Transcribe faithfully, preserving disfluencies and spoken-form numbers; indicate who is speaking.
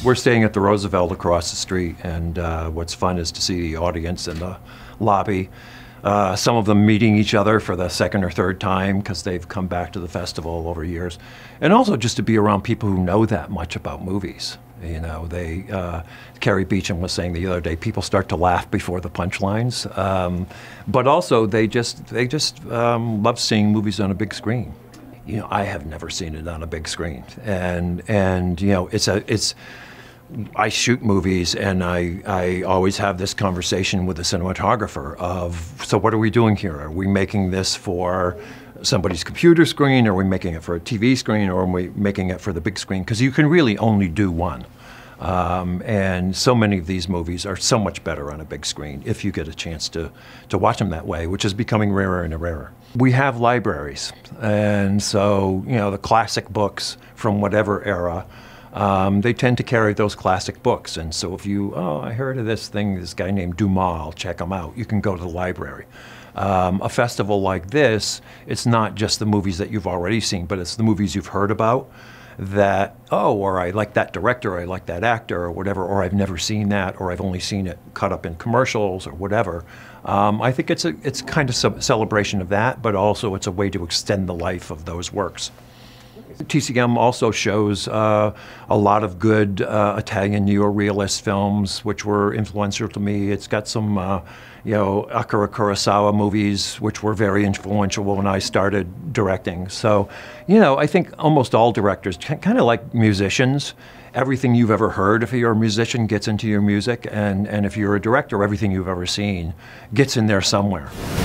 Speaker 1: we're staying at the Roosevelt across the street, and uh, what's fun is to see the audience in the lobby. Uh, some of them meeting each other for the second or third time because they've come back to the festival over years. And also just to be around people who know that much about movies. You know, they, uh, Carrie Beecham was saying the other day, people start to laugh before the punchlines. Um, but also they just, they just um, love seeing movies on a big screen. You know, I have never seen it on a big screen. And, and you know, it's a, it's, I shoot movies, and I, I always have this conversation with the cinematographer of, so what are we doing here? Are we making this for somebody's computer screen? Are we making it for a T V screen? Or are we making it for the big screen? Because you can really only do one. Um, and so many of these movies are so much better on a big screen if you get a chance to, to watch them that way, which is becoming rarer and rarer. We have libraries, and so, you know, the classic books from whatever era, Um, they tend to carry those classic books. And so if you, oh, I heard of this thing, this guy named Dumas, I'll check him out. You can go to the library. Um, a festival like this, it's not just the movies that you've already seen, but it's the movies you've heard about that, oh, or I like that director, or I like that actor, or whatever, or I've never seen that, or I've only seen it cut up in commercials or whatever. Um, I think it's a it's kind of a celebration of that, but also it's a way to extend the life of those works. T C M also shows uh, a lot of good uh, Italian neorealist films, which were influential to me. It's got some, uh, you know, Akira Kurosawa movies, which were very influential when I started directing. So, you know, I think almost all directors, kind of like musicians, everything you've ever heard, if you're a musician, gets into your music, and, and if you're a director, everything you've ever seen gets in there somewhere.